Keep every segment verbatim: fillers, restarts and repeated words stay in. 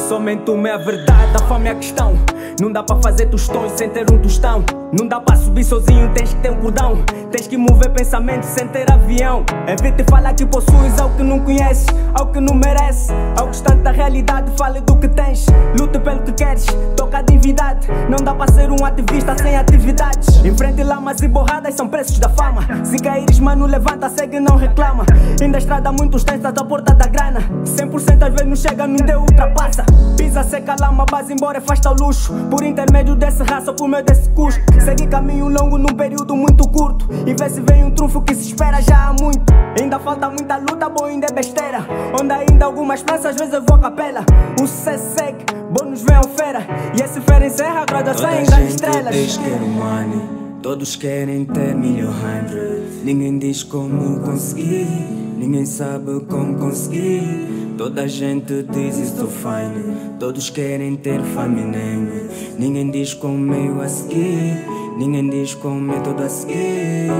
somente uma é a verdade, a fome é a questão. Não dá para fazer tostões sem ter um tostão. Não dá para subir sozinho, tens que ter um cordão. Tens que mover pensamento sem ter avião. Evite falar que possuis algo que não conheces, algo que não merece. Ao distante da realidade, fale do que tens. Lute pelo que queres, toca a divindade. Não dá para ser um ativista sem atividades. Enfrente lamas e borradas são preços da fama. Se caíres, mano, levanta, segue, não reclama. Ainda estrada muitos tens, estás à porta da grana. Cem por cento às vezes não chega, não deu, ultrapassa. Pisa, seca, lama, base embora, faz ao luxo. Por intermédio desse raça, por meio desse custo. Segue caminho longo num período muito curto. E vê se vem um trunfo que se espera já há muito. Ainda falta muita luta, boa ainda é besteira. Onde ainda algumas praças, às vezes eu vou a capela. O sucesso segue, bônus vem ao fera. E esse fera encerra a graduação em grandes estrelas. Todos querem money, todos querem ter million hundred. Ninguém diz como conseguir, ninguém sabe como conseguir. Toda a gente diz it's so fine. Todos querem ter fame name. Ninguém diz como eu a seguir, ninguém diz como é todo a seguir.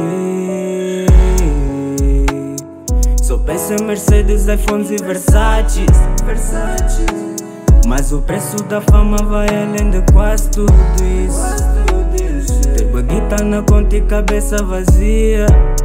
Só penso em Mercedes, iPhones e Versace. Mas o preço da fama vai além de quase tudo isso. Ter baguita na conta e cabeça vazia.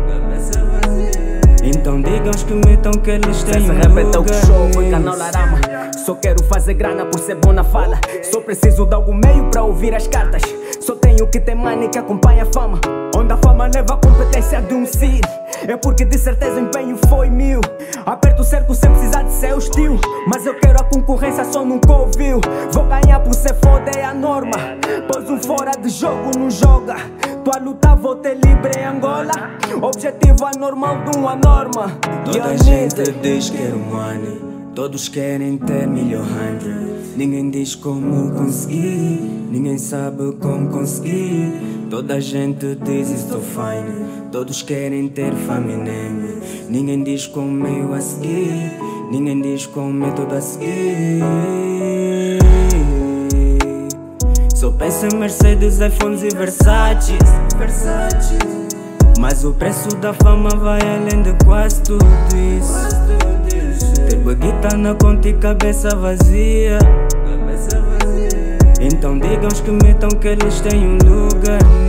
Então digam os que metam que eles têm um lugar. Esse rap é o show, foi canal Larama. Só quero fazer grana por ser bom na fala. Só preciso de algum meio para ouvir as cartas. Só tenho que ter money que acompanha a fama. Onde a fama leva a competência de um Cid. É porque de certeza o empenho foi mil. Aperto o cerco sem precisar de ser hostil. Mas eu quero a concorrência, só nunca ouviu. Vou ganhar por ser foda, é a norma. Pois um fora de jogo não joga. Tua luta vou ter livre em Angola. Objetivo anormal de uma norma. Toda a gente diz que quer money, todos querem ter million hundred. Ninguém diz como conseguir, ninguém sabe como conseguir. Toda a gente diz it's so fine. Todos querem ter fame name. Ninguém diz como eu a seguir, ninguém diz como é todo a seguir. Só penso em Mercedes, iPhones e Versace. Mas o preço da fama vai além de quase tudo isso. Ter baguita na conta e cabeça vazia. Então digam os que metam que eles têm um lugar.